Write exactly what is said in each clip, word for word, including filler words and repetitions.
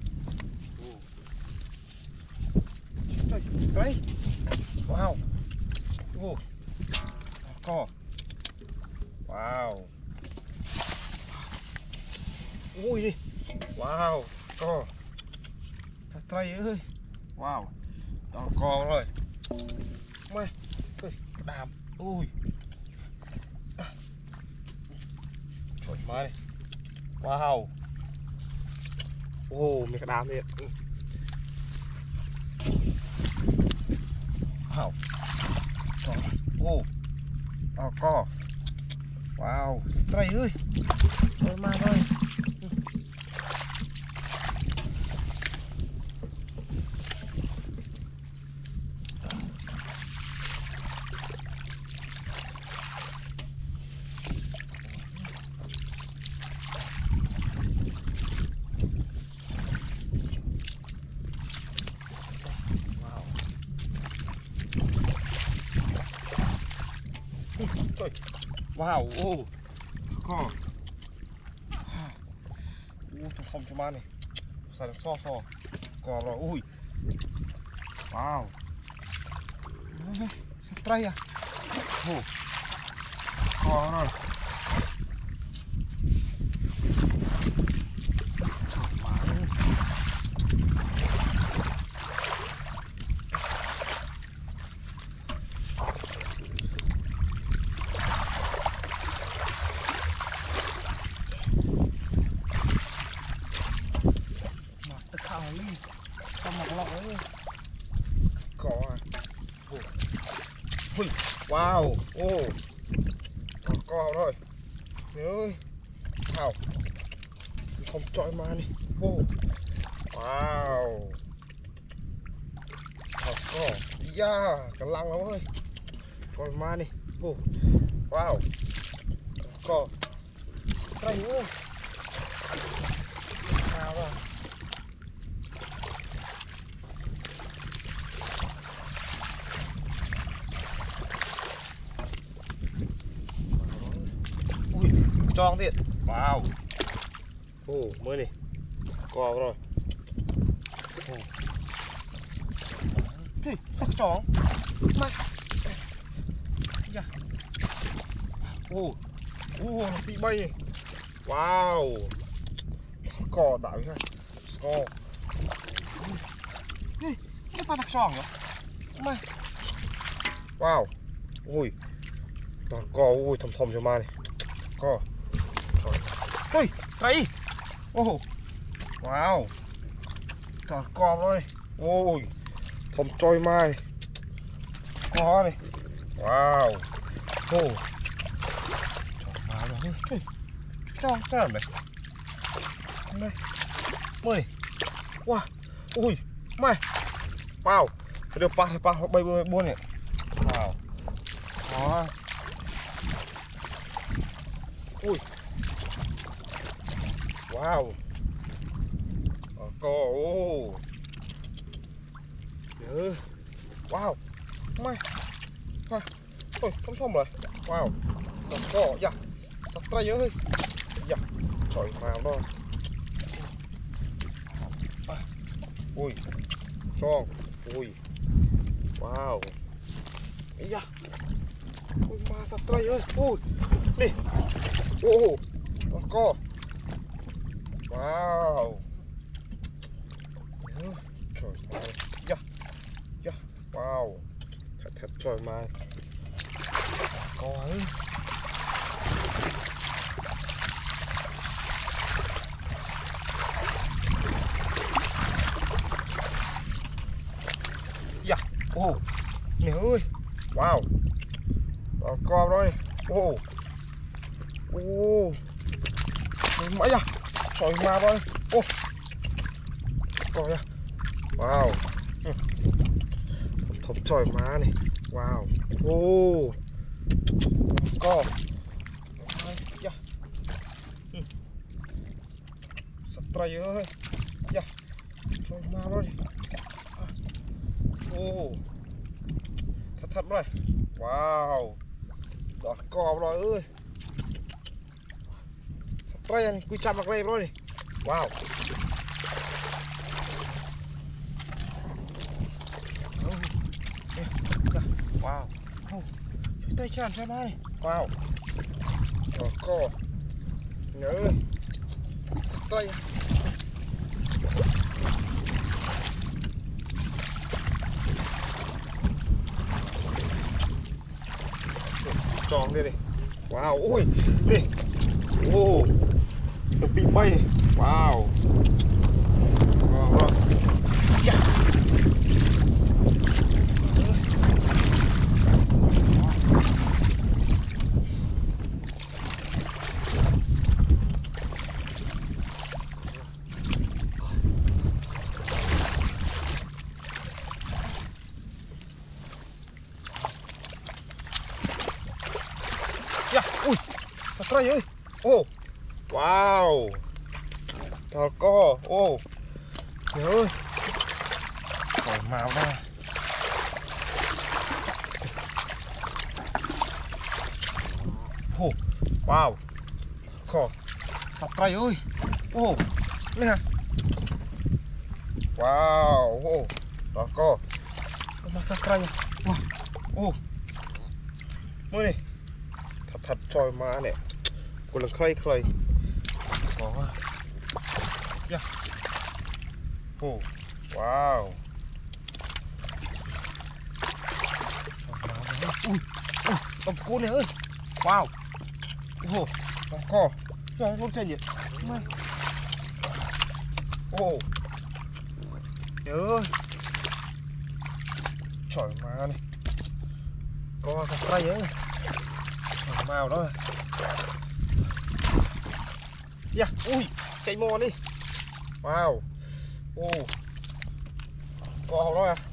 Trời, đấy. Wow. Ô. Co. Wow. Ui đi. Wow. Co. Thật tray ơi. Wow. Toàn co rồi. Mày. Ui, đàm. Ui. Trời mày. Wow. Ồ, mình cái đàm thiệt. Wow. Trời. Ô. Tao co. Wow, tray ơi. Trời mà ơi. Trời. Wow, ô. Co. Ui, thằng không cho ma này. Xài được so so. Co rồi, ui. Wow. Ui, sao tray à? Ô. Co rồi. Trời má ơi. Ly trong một lọ ấy có à. Ui, wow, ô, còn co rồi, ơi, wow, không chọi mà đi, ô, wow, còn co, yeah, cái lăng lắm ơi, coi mà đi, ô, wow, co, đây ơi, nào rồi. Tròn thiệt. Wow. Ồ, mới này. Co rồi. Ồ. Thì, sắc tròn. Mày. Dạ. Ồ. Ồ, nó bị bay này. Wow. Co đảo ha. Co. Ê, cái pha đặc tròn hả? Mày. Wow. Ui. Toàn co, ui, thầm thầm cho ma này. Co. Ui, tray. Ô. Wow. Thằng con rồi. Ôi. Thầm trôi mai. Co này. Wow. Ô. Trời má rồi. Ui. Cho cái nào này. Đây. Mời. Wow. Ui. Mày. Wow. Cái điều ba ba bay buôn này. Wow. Đó. Ui. Wow. Ờ, co, ô. Ừ. Wow. Mày. Thôi, thôi, không thông rồi. Wow. Ờ, co, dạ. Sắp tray ơi. Dạ. Trời màu đó. À. Ui. Tròn. Ui. Wow. Ây da. Ui, ma sắp tray ơi. Ui. Đi. Ô. Ờ, co. Wow. Ừ, trời mai. Yeah. Yeah. Wow. Thật thật trời mai. Co ấy. Yeah. Ô. Nè ơi. Wow. Đó, co rồi. Ô. Ô. Mãi à. Trời ma rồi. Ô. Coi nha. Wow. Ừ. Thấm trời má này. Wow. Ô. Co. Yeah. Ừ. Sắp tray ơi. Yeah. Trời ma rồi. À. Ô. Thật thật rồi. Wow. Đó co rồi ơi. Tray này, quy chạm vào đây rồi. Wow. đây tràn cho má này. Wow. Đó co. Nhớ. Tay. Tròn đây này. Wow, ui, đi. Ô. Nó bị bay này. Wow. Wow, wow. Yeah. Ya, ui, thật trai ơi. Ô, wow. Thật co, ô. Trời ơi. Khỏi màu ra. Ô, wow. Khổ. Thật trai ơi. Ô, này hả? Wow, ô. Thật co. Mà thật trai. Ô, ô. Mới này. Thật thật trôi má nè. Cô lần khơi khơi. Có. Yeah. Oh. Wow. Ui. Ui. Ông cô này ơi. Wow. Oh. Con co. Trời ơi, chơi gì? Mày. Oh. Trời ơi. Trời má này. Co thật tay ơi. Màu đó. Yeah, ui, chạy mò đi. Wow. Ô. Có đó à.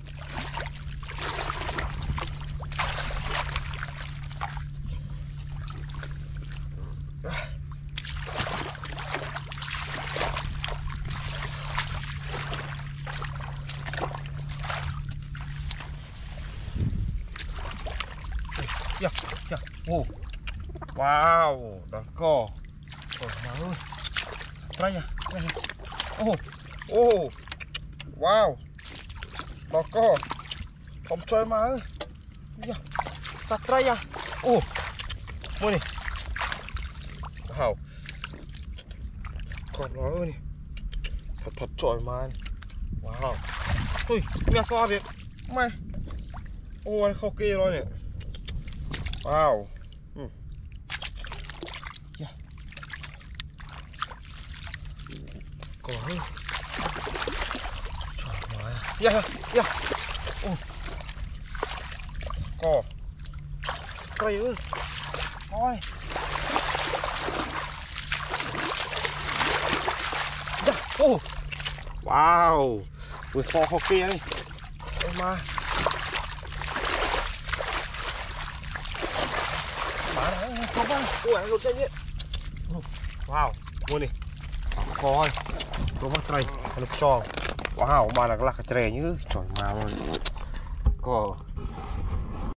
Yeah, yeah. Ô. Wow, đó co. Trời ơi. Đây à, đây à. Ô, ô. Wow. Đó co. Không chơi mà ơi. Sạch đây à. Ô. Mua này. Wow. Còn nó ơi này. Thật thật trời mà. Wow. Ui, mẹ xoa việc. Mày. Ô, anh khó kê rồi nè. Wow. Ừ. Yeah. Có hơi. Trời ơi. Yeah, yeah, yeah. Ô. Có. Cây ơi. Coi. Yeah. Ô. Wow. Vừa so khó kia đi. Ôi mà. Không ăn, ui ăn lột chân nhé. Wow, mua này. Coi. Có mắt đây, nó tròn. Wow, mà là lạc trẻ như trời mà rồi. Có